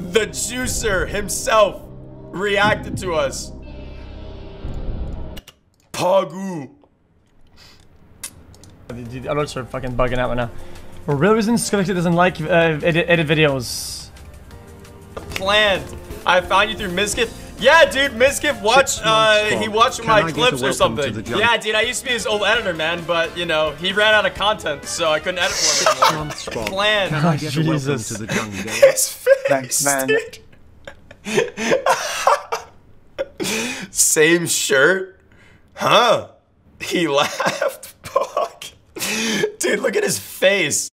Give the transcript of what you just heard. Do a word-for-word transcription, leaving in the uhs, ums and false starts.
The juicer himself reacted to us. Pagu. The alerts are fucking bugging out right now. For real reasons, Squidward doesn't like uh, edit, edit videos. Planned. I found you through Mizkif. Yeah, dude, Mizkif watched, uh, he watched my clips or something. Yeah, dude, I used to be his old editor, man, but, you know, he ran out of content, so I couldn't edit for him anymore. Planned. Oh, Jesus. To the His face, Thanks, man. Dude. Same shirt? Huh? He laughed. Fuck. Dude, look at his face.